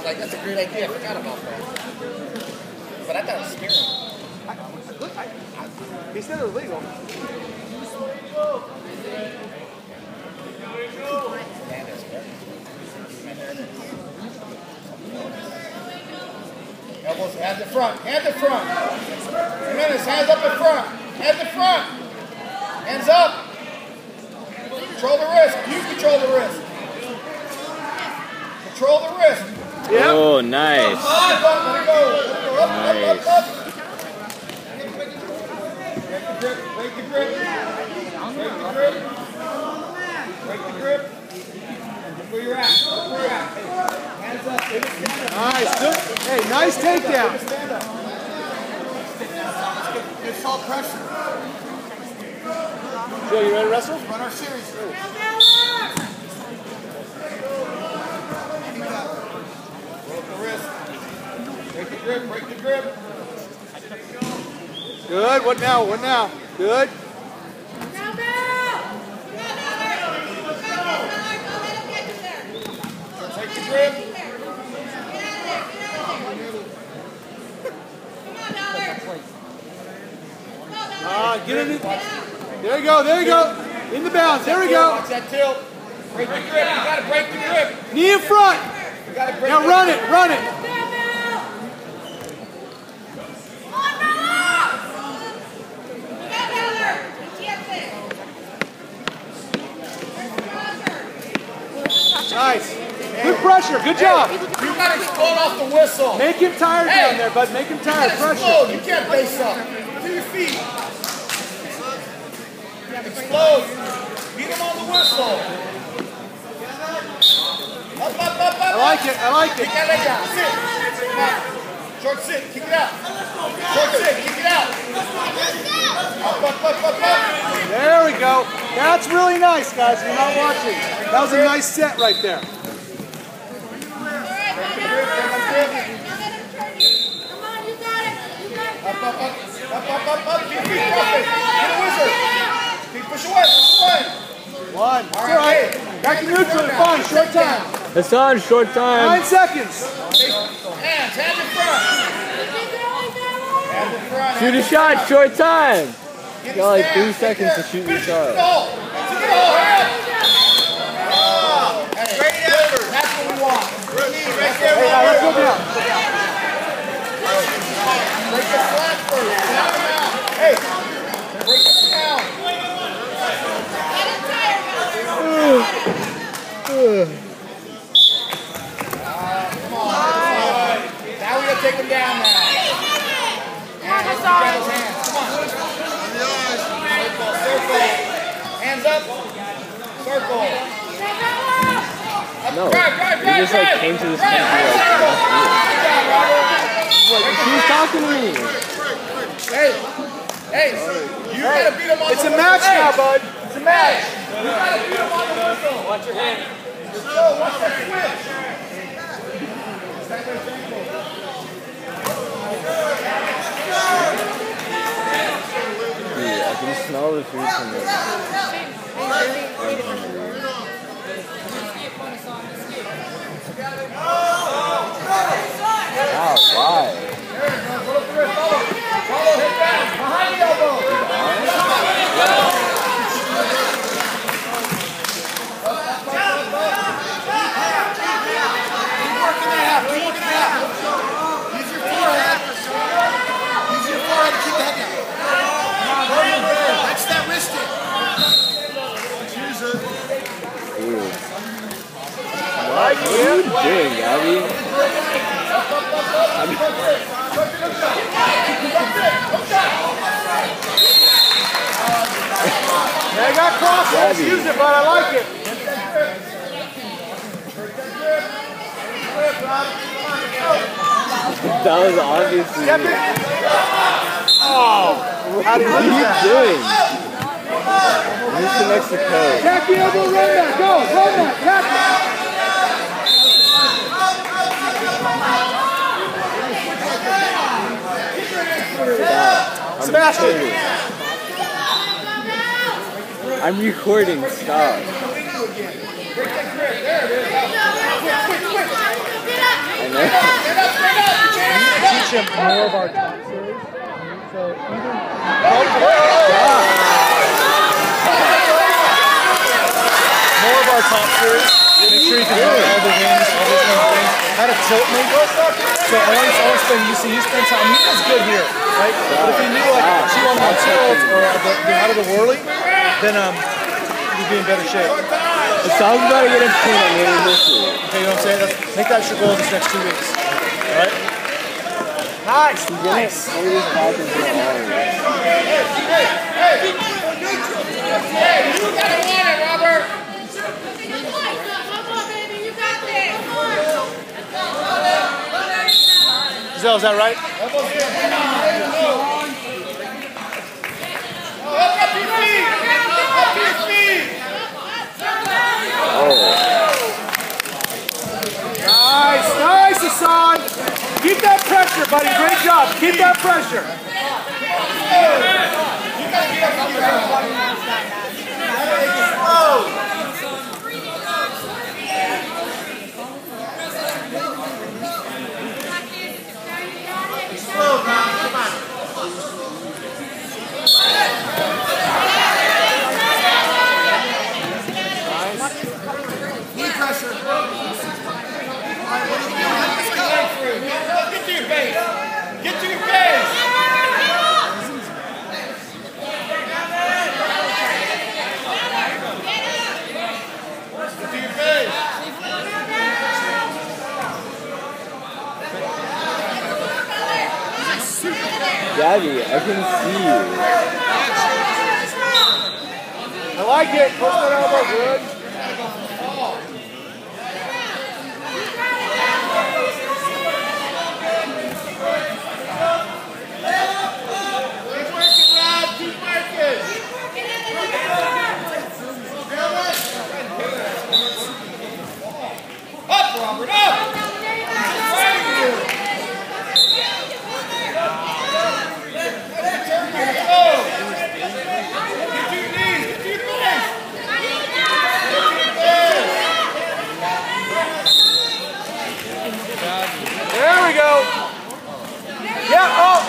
like, that's a great idea. I forgot about that. But I thought it was scary. He said it was legal. Elbows, hands in front, hands in front. Jimenez, hands up in front, hands in front. Hands up. Control the wrist, you control the wrist. Control the wrist. Yep. Oh, nice. Up, let it go. Up, nice. up. Break the grip. Break the grip. Break the grip. Look where you're at. Look where you're at. Hey, hands up. Nice. Good. Hey, nice takedown. Stand up. It's called pressure. Joe, you ready to wrestle? Run our series. Roll the wrist. Break the grip. Break the grip. Good. What now? What now? Good. Take the grip. Get in it. There you go. There you go. In the bounce. There we go. Watch that tilt. Break the grip. You gotta break the grip. Knee in front. You gotta break Now run it. Run it. Nice. Good pressure. Good job. You gotta explode off the whistle. Make him tired down there, bud. Make him tired. Pressure. Explode. You can't face up. To your feet. Explode. Beat him on the whistle. Up. I like it. I like it. Kick that leg out. Sit. Come on. Short sit. Kick it out. Short sit. Kick it out. Up. There we go. That's really nice, guys. You're not watching. That was a nice set right there. Up. Keep pushing. Get a wizard. Keep push away. One. It's all right. Back to neutral. Fine. Short time. It's on. Short time. 9 seconds. Hands in front. Hands in front. Shoot a shot. Short time. You got like 3 seconds to shoot your shot. Great effort. That's what we want. Hey, now let's go down. Break the flat first. Knock him out. Hey, break him down. Come on. Now we gotta take him down now. Grab his hands. Come on. Circle. Hands up. Circle. No, we just like came to this country like she's talking to me. Hey, you gotta beat him on It's the a match now, bud. It's a match. You gotta beat him on the whistle. Watch your hand. Watch that switch. Dude, I can smell the food from there. Wow, why? Follow him down. Behind the elbow. Keep working that half. Use your forehead. Use your forehead to keep the head down. That's that wristed. Use it. Dude. What are you doing, Gabby? I got crossbones. Use it, but I like it. That was obviously me. Oh, how did What are you doing? Use the next code. Tap the elbow, run that. Go, run that. Tap it. Smash it. I'm recording. Stop. I know. teach him more of our top series. So either more of our top series. Make sure you can learn all the wins, all those kind of things. How to tilt me. So I want to spend you spend time. He does good here, right? But if you need like a 2-on-1 tilt or out of the whirly, then you'd be in better shape. It sounds about to get into tournament later this year. Okay, you know what I'm saying? Make that your goal this next 2 weeks. Alright? Nice! Nice! Hey, you gotta want it, Robert! Giselle, is that right? Up your feet! Up your feet! Nice, nice, Hassan. Keep that pressure, buddy. Great job. Keep that pressure. Slow, come on. Knee pressure. Get to your base. Get to your base. Get to your base. Gabby, I can see you. I like it. Push that elbow good. Up, Robert, up! There we go. Yeah, oh!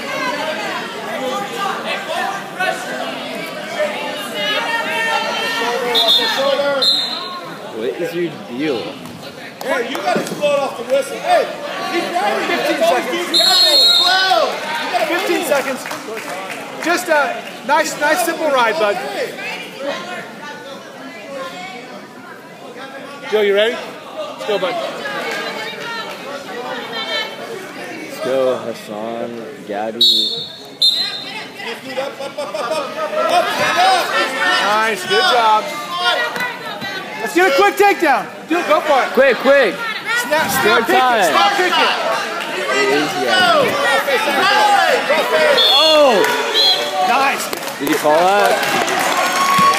What is your deal? Hey, you gotta explode off the whistle. Hey, he's driving 15 seconds. You gotta explode. You gotta 15 seconds. Just a nice simple ride, bud. Joe, you ready? Let's go, bud. Let's go, Hassan, Gabby. Nice, good job. Let's get a quick takedown. Go for it. Quick! Snap kick it. Snap kick it. It is Gabby. Oh! Nice. Did you call that?